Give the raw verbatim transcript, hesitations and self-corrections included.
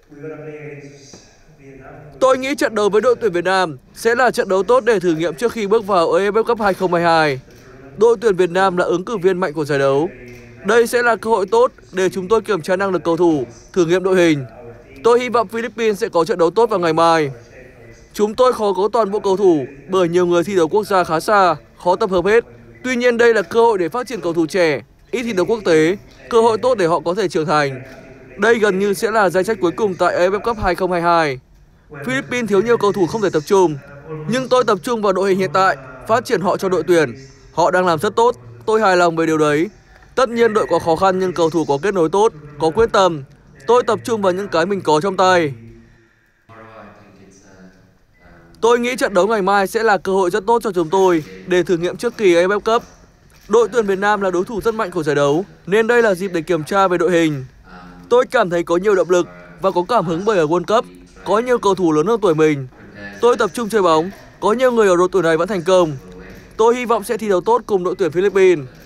Tôi nghĩ trận đấu với đội tuyển Việt Nam sẽ là trận đấu tốt để thử nghiệm trước khi bước vào a ép ép Cup hai không hai hai. Đội tuyển Việt Nam là ứng cử viên mạnh của giải đấu. Đây sẽ là cơ hội tốt để chúng tôi kiểm tra năng lực cầu thủ, thử nghiệm đội hình. Tôi hy vọng Philippines sẽ có trận đấu tốt vào ngày mai. Chúng tôi khó có toàn bộ cầu thủ bởi nhiều người thi đấu quốc gia khá xa, khó tập hợp hết. Tuy nhiên đây là cơ hội để phát triển cầu thủ trẻ, ít thi đấu quốc tế, cơ hội tốt để họ có thể trưởng thành. Đây gần như sẽ là danh sách cuối cùng tại a ép ép Cup hai không hai hai. Philippines thiếu nhiều cầu thủ không thể tập trung, nhưng tôi tập trung vào đội hình hiện tại, phát triển họ cho đội tuyển. Họ đang làm rất tốt, tôi hài lòng về điều đấy. Tất nhiên đội có khó khăn nhưng cầu thủ có kết nối tốt, có quyết tâm. Tôi tập trung vào những cái mình có trong tay. Tôi nghĩ trận đấu ngày mai sẽ là cơ hội rất tốt cho chúng tôi để thử nghiệm trước kỳ a ép ép Cup. Đội tuyển Việt Nam là đối thủ rất mạnh của giải đấu, nên đây là dịp để kiểm tra về đội hình. Tôi cảm thấy có nhiều động lực và có cảm hứng bởi ở World Cup, có nhiều cầu thủ lớn hơn tuổi mình. Tôi tập trung chơi bóng, có nhiều người ở độ tuổi này vẫn thành công. Tôi hy vọng sẽ thi đấu tốt cùng đội tuyển Philippines.